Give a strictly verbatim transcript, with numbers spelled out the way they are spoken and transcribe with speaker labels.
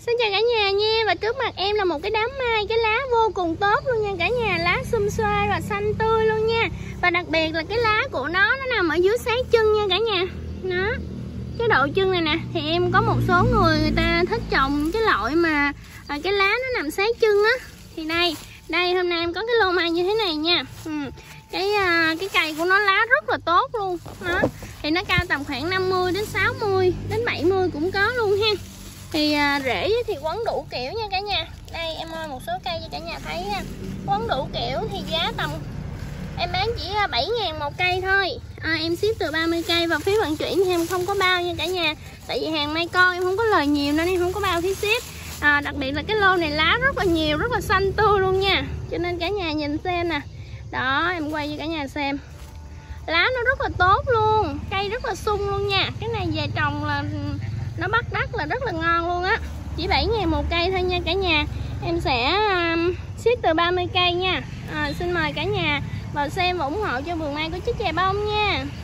Speaker 1: Xin chào cả nhà nha. Và trước mặt em là một cái đám mai, cái lá vô cùng tốt luôn nha cả nhà. Lá xum xuê và xanh tươi luôn nha. Và đặc biệt là cái lá của nó nó nằm ở dưới sát chân nha cả nhà. Nó cái độ chân này nè, thì em có một số người người ta thích trồng cái loại mà à, cái lá nó nằm sát chân á. Thì đây, đây hôm nay em có cái lô mai như thế này nha. ừ. Cái à, cái cây của nó lá rất là tốt luôn. Đó. Thì nó cao tầm khoảng năm mươi đến sáu mươi đến bảy mươi cũng có luôn ha. Thì à, rễ thì quấn đủ kiểu nha cả nhà. Đây em ơi, một số cây cho cả nhà thấy ha. Quấn đủ kiểu thì giá tầm em bán chỉ bảy ngàn một cây thôi. à, Em ship từ ba mươi cây và phí vận chuyển thì em không có bao nha cả nhà. Tại vì hàng may con em không có lời nhiều nên em không có bao phí ship. à, Đặc biệt là cái lô này lá rất là nhiều, rất là xanh tươi luôn nha. Cho nên cả nhà nhìn xem nè. Đó, em quay cho cả nhà xem. Lá nó rất là tốt luôn. Cây rất là sung luôn nha. Cái này về trồng là nó bắt đắt là rất là ngon luôn á. Chỉ bảy ngàn một cây thôi nha cả nhà. Em sẽ um, ship từ ba mươi cây nha. à, Xin mời cả nhà vào xem và ủng hộ cho vườn mai của Chiếc Chè Bông nha.